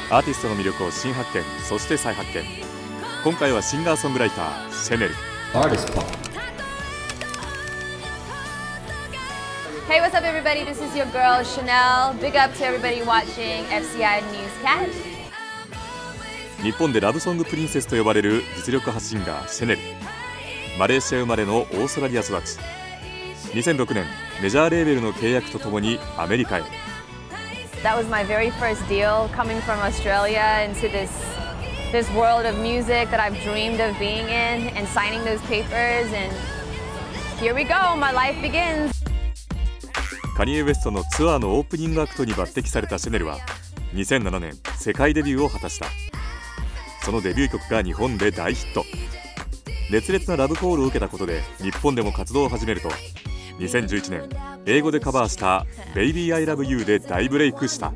アーティストの魅力を新発見、そして再発見。今回はシンガーソングライターシェネル。 Artist Pop. Hey, what's up everybody? This is your girl Chanel. Big up to everybody watching FCI Newscast. 日本でラブソングプリンセスと呼ばれる実力派シンガーシェネル。マレーシア生まれのオーストラリア育ち。2006年メジャーレーベルの契約とともにアメリカへ。 That was my very first deal coming from Australia into this world of music that I've dreamed of being in and signing those papers, and here we go, my life begins. カニエ・ウェストのツアーのオープニングアクトに抜擢されたシェネルは2007年世界デビューを果たした。そのデビュー曲が日本で大ヒット。熱烈なラブコールを受けたことで日本でも活動を始めると、2011年英語でカバーした「Baby I Love You」で大ブレイクした。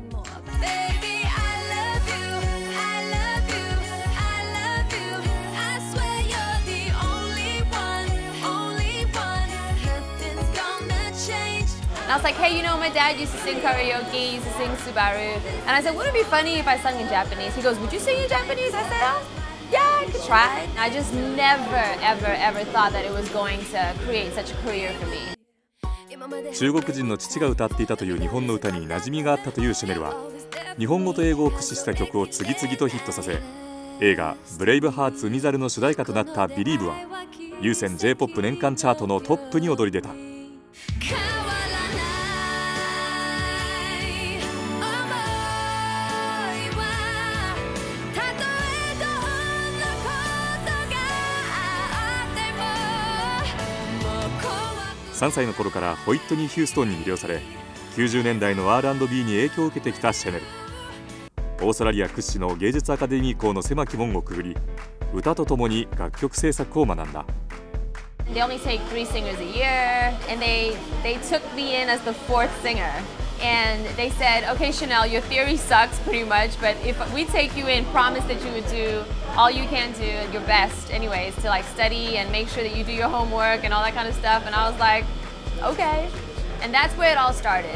And I was like, hey, you know, my dad used to sing karaoke, used to sing Subaru. And I said, wouldn't it be funny if I sung in Japanese? He goes, would you sing in Japanese? I said, oh, yeah, I could try. I just never, ever thought that it was going to create such a career for me. 中国人の父が歌っていたという日本の歌に馴染みがあったというシェネルは、日本語と英語を駆使した曲を次々とヒットさせ、映画「ブレイブハーツ海猿」の主題歌となった「Believe」は有線 J-POP 年間チャートのトップに躍り出た。3歳の頃からホイットニー・ヒューストンに魅了され、90年代の R&B に影響を受けてきたシェネル。オーストラリア屈指の芸術アカデミー校の狭き門をくぐり、歌とともに楽曲制作を学んだ。 They only take 3 singers a year, and they took me in as the 4th singer. And they said, okay, Chanel, your theory sucks pretty much, but if we take you in, promise that you would do all you can do, your best anyways, to like study and make sure that you do your homework and all that kind of stuff. And I was like, okay. And that's where it all started.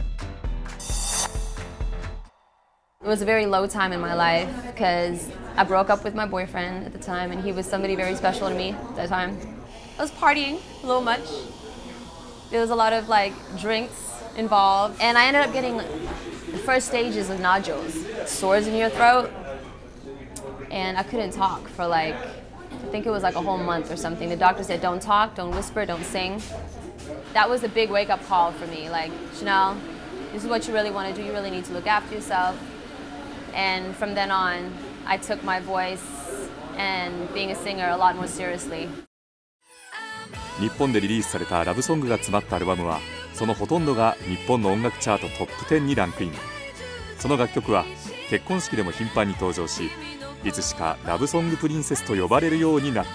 It was a very low time in my life because I broke up with my boyfriend at the time, and he was somebody very special to me at that time. I was partying a little much. There was a lot of like drinks involved, and I ended up getting the first stages of nodules, sores in your throat, and I couldn't talk for like, I think it was like a whole month or something. The doctor said, don't talk, don't whisper, don't sing. That was a big wake-up call for me, like, Chanel, this is what you really want to do, you really need to look after yourself. And from then on, I took my voice and being a singer a lot more seriously. 日本でリリースされたラブソングが詰まったアルバムは、そのほとんどが日本の音楽チャートトップ10にランクイン。その楽曲は結婚式でも頻繁に登場し、いつしかラブソングプリンセスと呼ばれるようになった。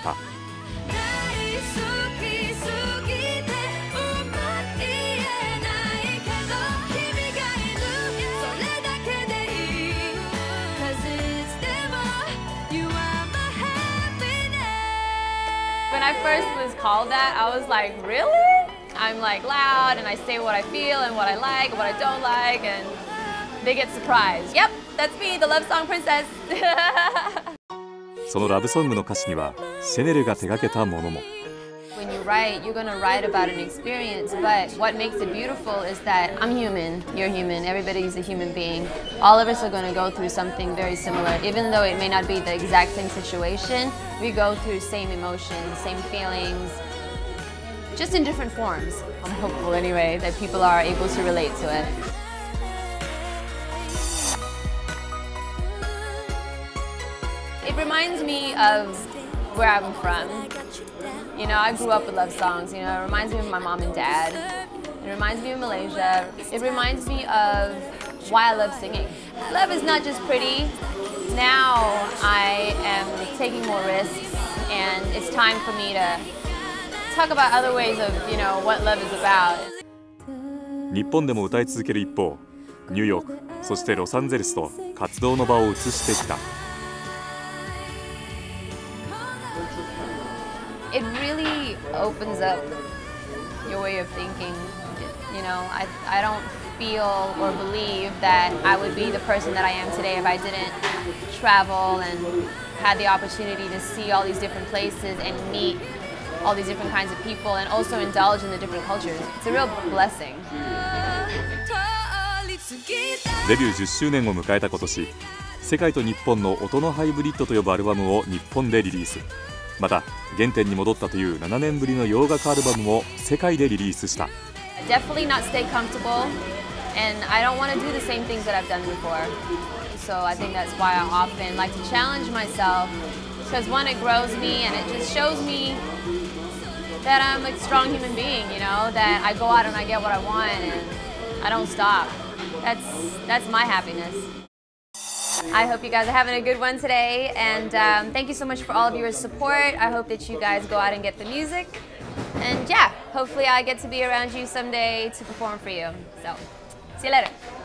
When I first was called that, I was like, really? I'm like loud and I say what I feel and what I like and what I don't like, and they get surprised. Yep, that's me, the love song princess. そのラブソングの歌詞にはシェネルが手掛けたものも。 When you write, you're going to write about an experience, but what makes it beautiful is that I'm human, you're human, everybody's a human being. All of us are going to go through something very similar. Even though it may not be the exact same situation, we go through same emotions, same feelings, just in different forms. I'm hopeful anyway that people are able to relate to it. It reminds me of where I'm from. You know, I grew up with love songs. You know, it reminds me of my mom and dad. It reminds me of Malaysia. It reminds me of why I love singing. Love is not just pretty. Now I am taking more risks, and it's time for me to talk about other ways of, you know, what love is about. 日本でも歌い続ける一方、ニューヨーク、そしてロサンゼルスと活動の場を移してきた。 It really opens up your way of thinking. You know, I don't feel or believe that I would be the person that I am today if I didn't travel and had the opportunity to see all these different places and meet all these different kinds of people and also indulge in the different cultures. It's a real blessing. デビュー10周年を迎えた今年、世界と日本の音のハイブリッドと呼ぶアルバムを日本でリリース。また原点に戻ったという7年ぶりの洋楽アルバムも世界でリリースした。 Definitely not stay comfortable, and I don't want to do the same things that I've done before. So I think that's why I often like to challenge myself, because one, it grows me and it just shows me that I'm a strong human being, you know, that I go out and I get what I want and I don't stop. That's my happiness. I hope you guys are having a good one today, and thank you so much for all of your support. I hope that you guys go out and get the music, and yeah, hopefully I get to be around you someday to perform for you. So, see you later.